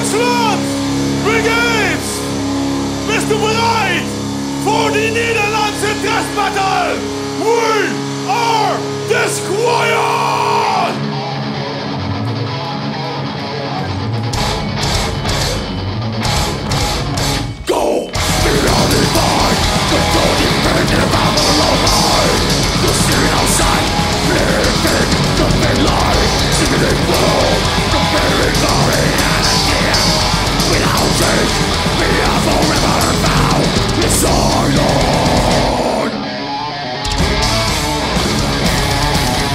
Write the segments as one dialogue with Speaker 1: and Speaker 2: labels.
Speaker 1: Deutschland! Brigades! Bist du bereit für die niederländische Dressbattle? We are Disquiet! Go beyond the line, the golden band of our line. The city outside, living the midline, singing in blood, the very glory and again. Without change, we are forever bound in silence.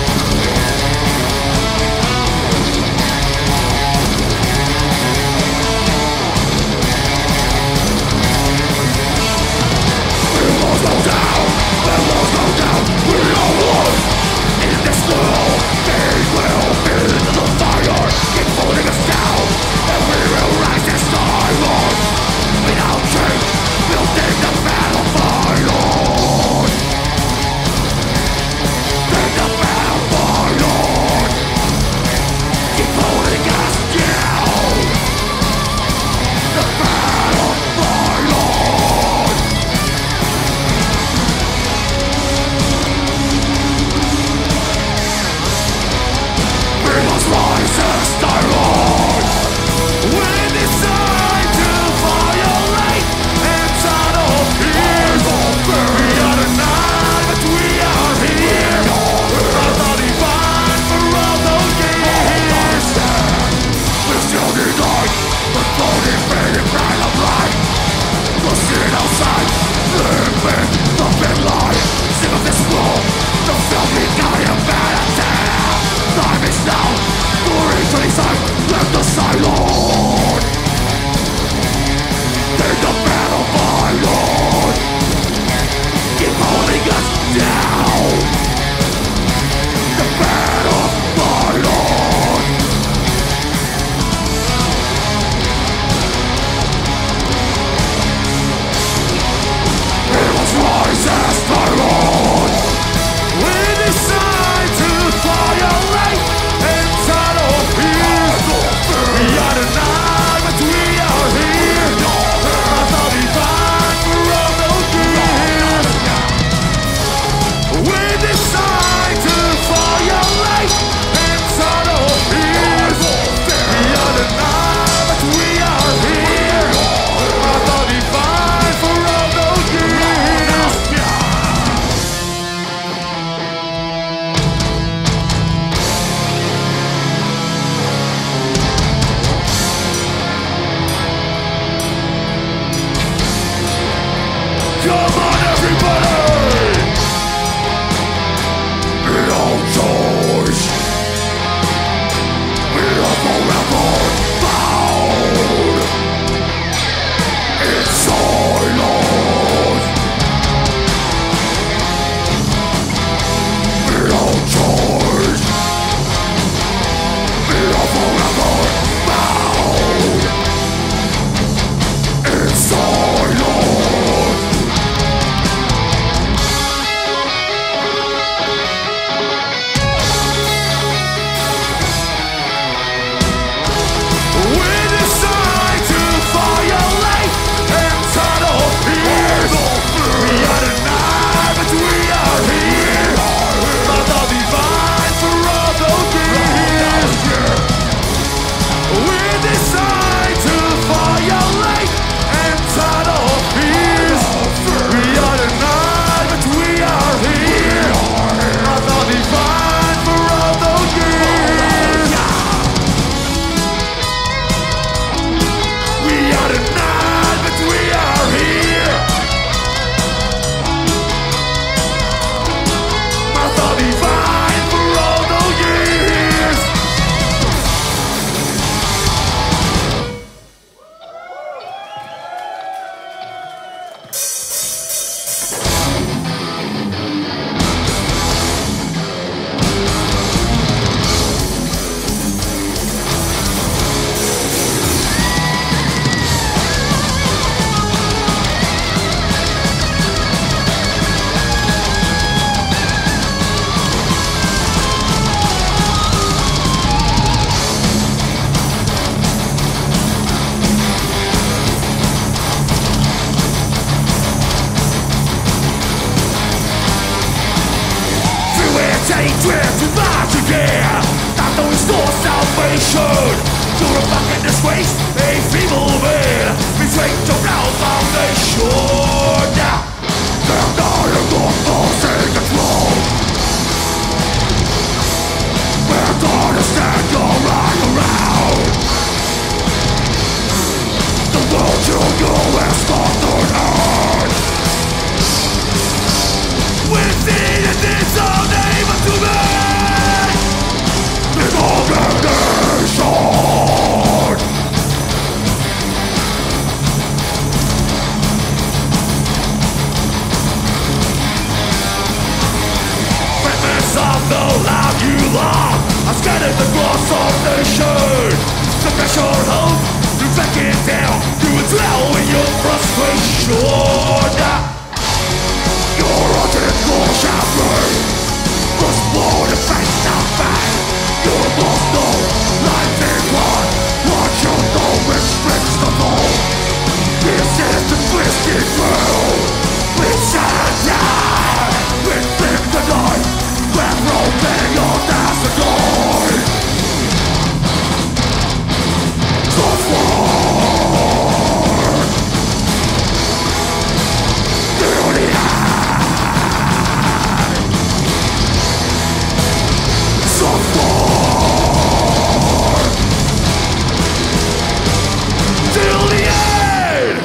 Speaker 1: You're a fucking disgrace, a feeble man, betrayed to now foundation. They're not in your forcing control. We're gonna stand your right around. The world you know is sponsored hard. Within it is our name to me. The Condemnation. Fragments of the life you love are scattered across our nation. Suppress your hope, you back it down. You will drown in your frustration. Your article shall burn. Must blow to face the fact. You must know life is one. What you know restricts the law. This is the twisted world. We die. We flip the night. We're broken your dance adore. Soft war. Till the end. Soft war. Till the end.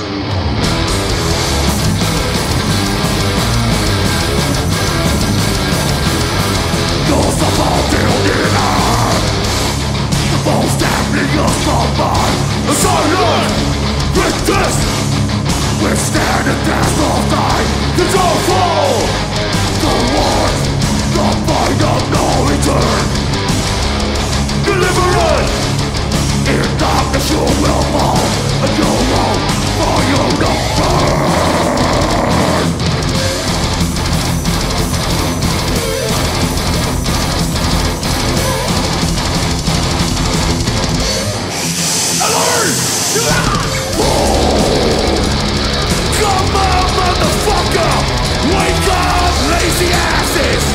Speaker 1: You're so far till the end. The most damning us from mine. A silent witness. Withstand the test of time. The downfall. The one. The point of no return. Deliverance. In darkness you will fall. And you will for you to burn. Alert! Come on, motherfucker! Wake up, lazy asses!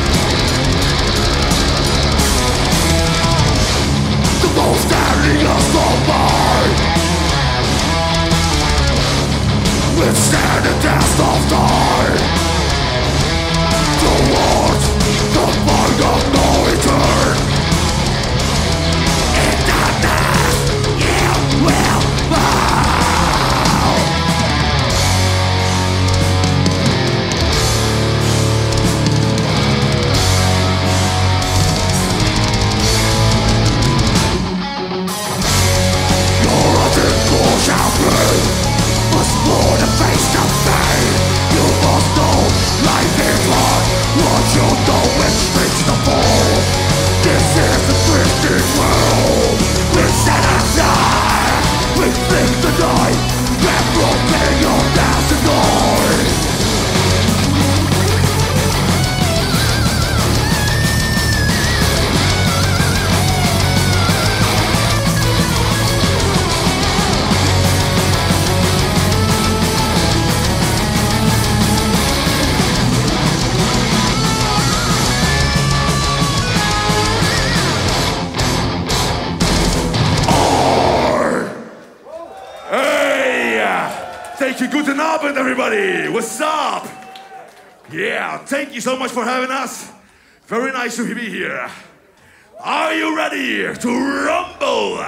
Speaker 1: The most deadly of mine. Withstand the test of time. Towards the point of no return. In darkness, you will bow. Your article shall burn. Must blow to face the pain. You must know life is hard. What you know which makes the fall. This is the twisted world. We set aside. We think the night. We're broken your dance and noise. Thank you, guten Abend, everybody. What's up? Yeah, thank you so much for having us. Very nice to be here. Are you ready to rumble?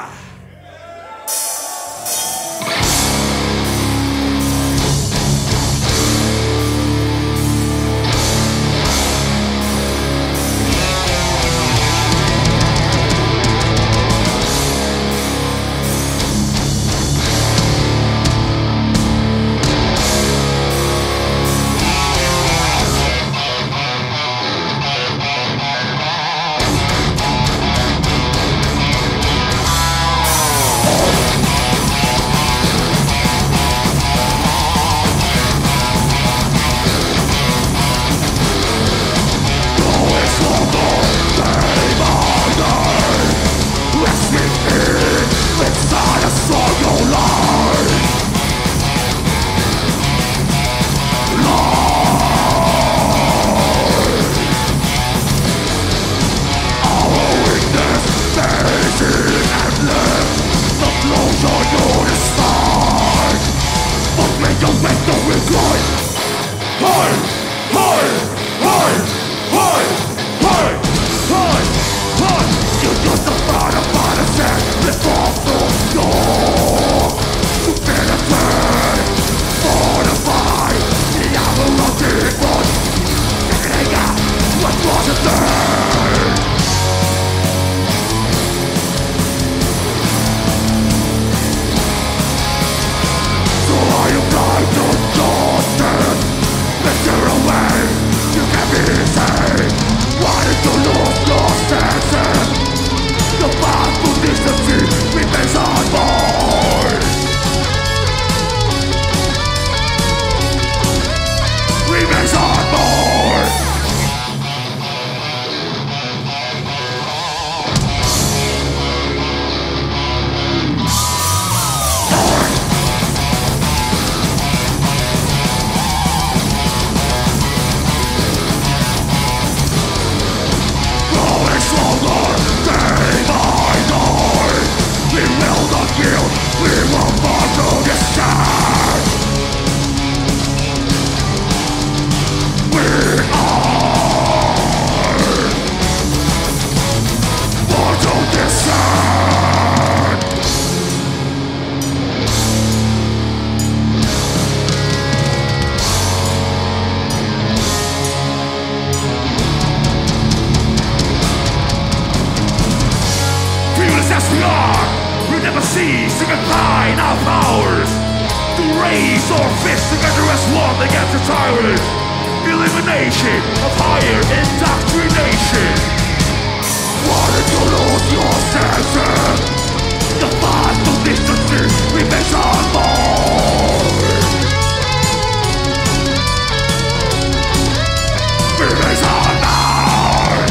Speaker 1: You'll make no regret. Hey, hey, hey, hey, hey, hey, hey. You just about to find a set. Let's fall from door. You've been a threat. Fortify the armor of demons. Figuring out what wasn't there. So I apply to justice. Measure away. You can be saved. Wanting to lose your senses. The path to decency remains unborn. Remains unborn. Growing stronger day by day. We will not yield. We will fall to descend. We are born to descend. Fearless as we are, we never cease to confine our powers. To raise our fists together as one against the tyrant. Elimination of higher indoctrination. Wanting to lose your senses. The path to decency remains unborn. Remains unborn.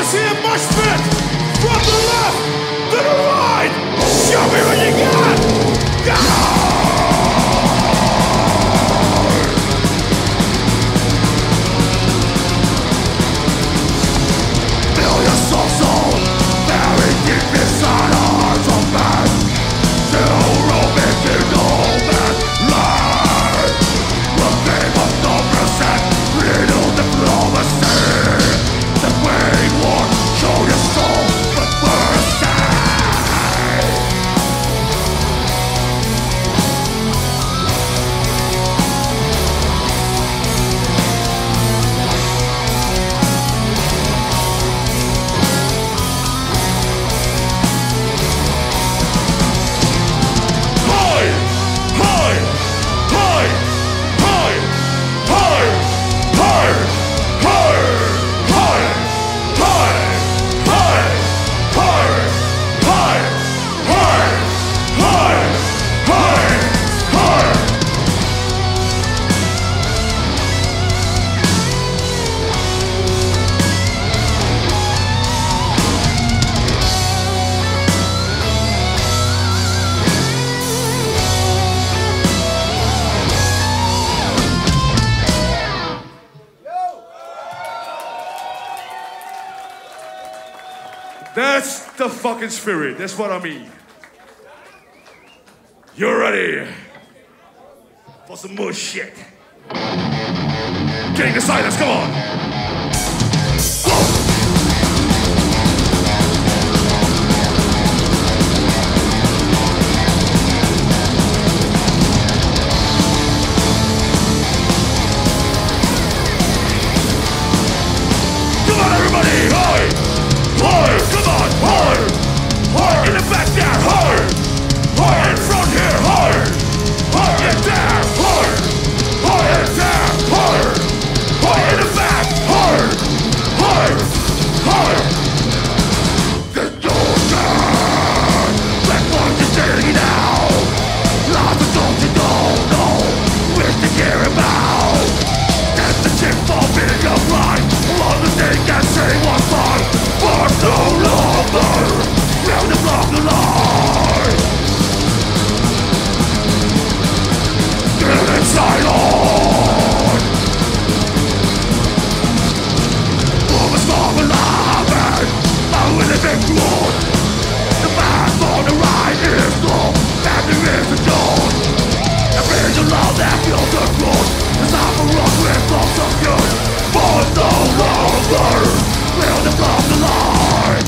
Speaker 1: see a mosh pit from the left to the right. Show me what you got. Feel your soul buried deep inside arms of man. Still roaming in no man's land. The game of no percent, riddle diplomacy. The waiting war, show your soul with mercy. That's the fucking spirit. That's what I mean. You're ready for some more shit. Getting the silence, come on. Come on, everybody, hard, come on, hard, in the back there, hard, in front here, hard, in there, hard, in there, hard, in the back, hard. Get your turn, that's what you're saying now. Lots of don't you know, wish to care about. That's the chick forbidden your life. All the thing can say what's fine, but no longer. Round and along the line. Get it silent. Woman stop alive. I will live in blood. The path on the right is long, and there is a dawn. The bridge of love that feels the road. It's not for us with lots of good, but no longer. Round and along the line.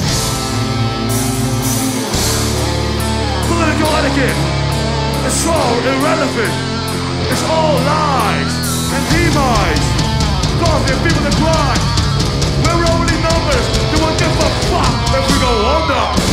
Speaker 1: Political etiquette is so irrelevant. It's all lies and demise. Causing people to cry. We're only numbers. They won't give a fuck if we go under.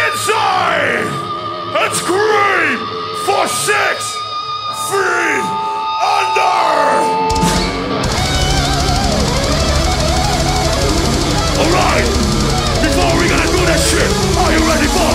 Speaker 1: inside and scream for 6 feet under! Alright, before we gonna do that shit, are you ready for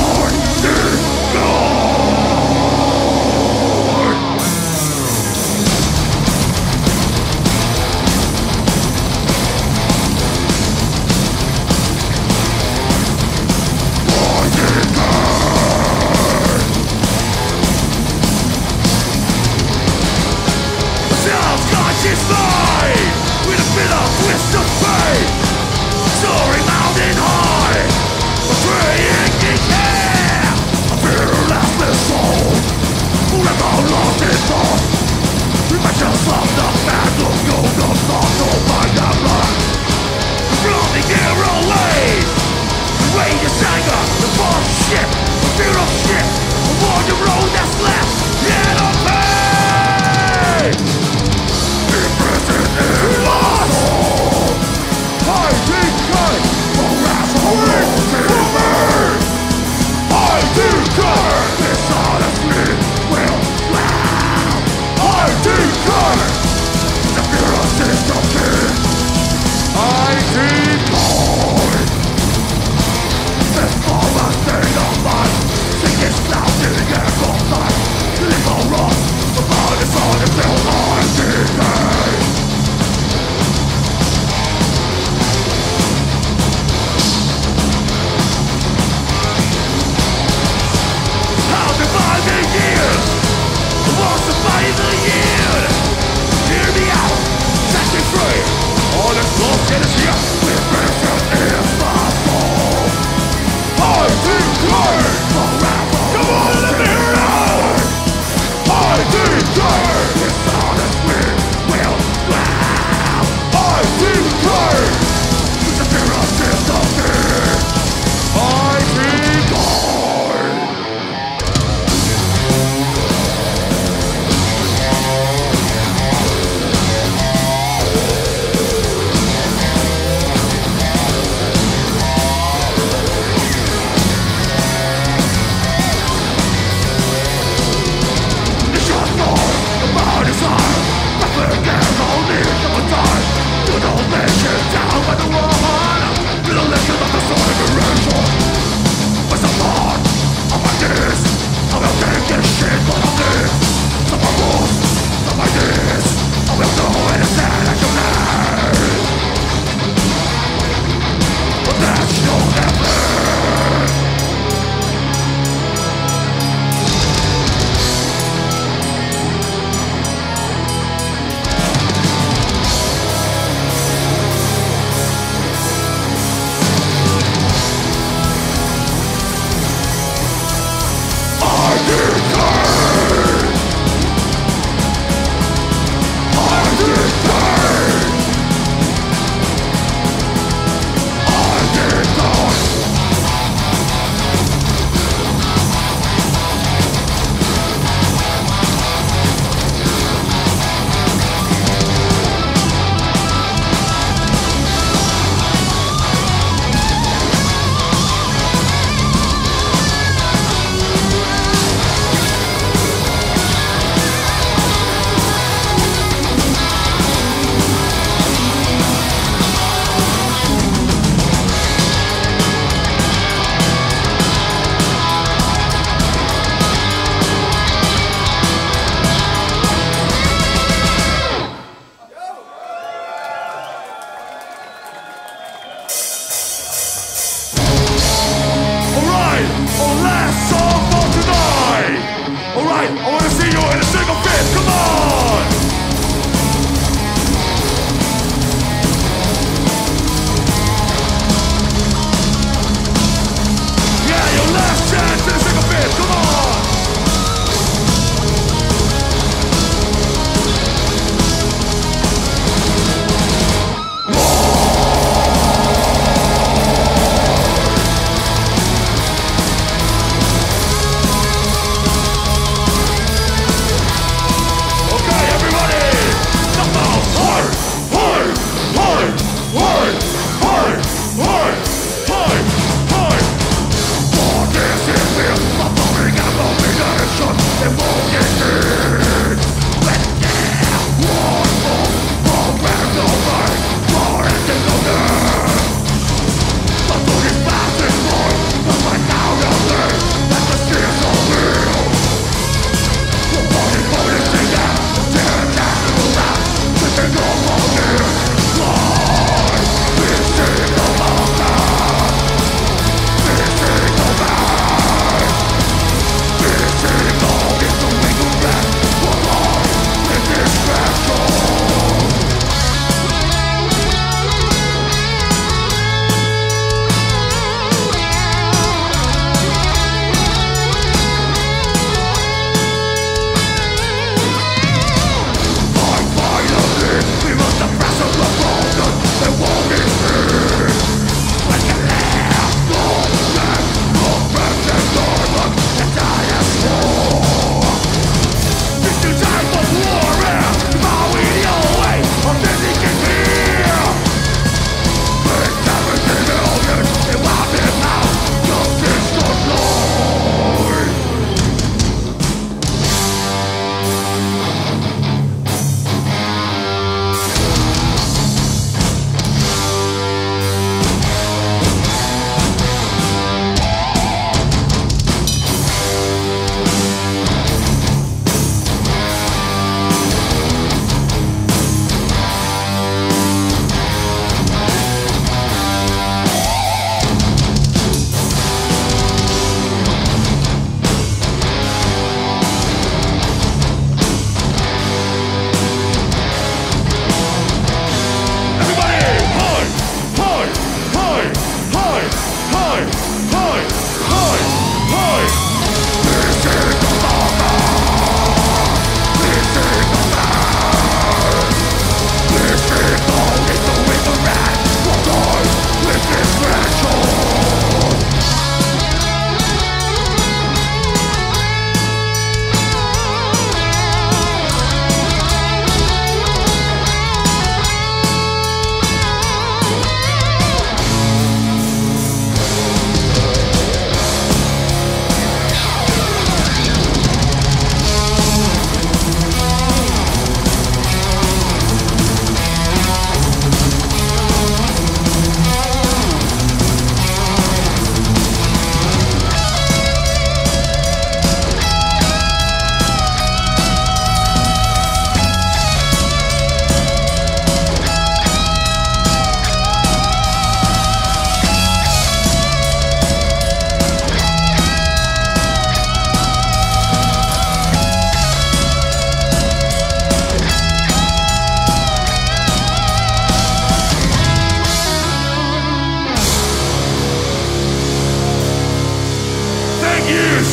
Speaker 1: Self-conscious mind with a bit of twist of fate, soaring mountain high, betraying decay. A fearless soul, forever lost in thought. Reflections of the battle, go the thoughts of my blood. From the hero ways, rage is anger, the false shit, the fear of shit, avoid the road that's left, yet of pain.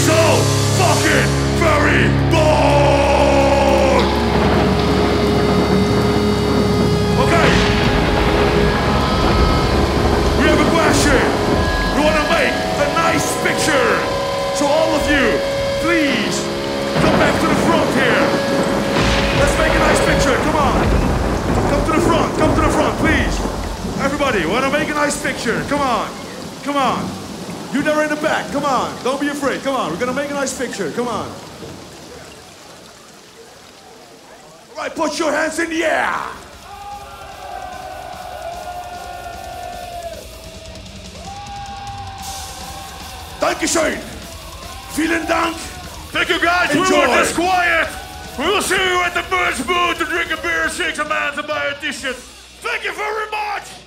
Speaker 1: so fucking very bored. Okay. We have a question. We want to make a nice picture. So all of you, please come back to the front here. Let's make a nice picture. Come on. Come to the front. Come to the front, please. Everybody, want to make a nice picture. Come on. Come on. You there in the back. Come on. Don't be afraid. Come on. We're going to make a nice picture. Come on. All right, put your hands in the air. Dankeschön. Vielen Dank. Thank you guys.
Speaker 2: Enjoy.
Speaker 1: We were Disquiet. We will see you at the merch booth to drink a beer, shake some hands, and buy a t-shirt. Thank you very much.